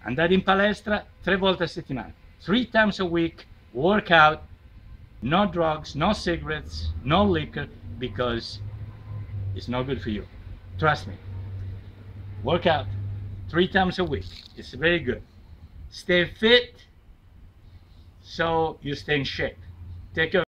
andare in palestra 3 volte a settimana, 3 times a week, work out, no drugs, no cigarettes, no liquor, because it's not good for you. Trust me. Work out 3 times a week. It's very good. Stay fit so you stay in shape. Take care.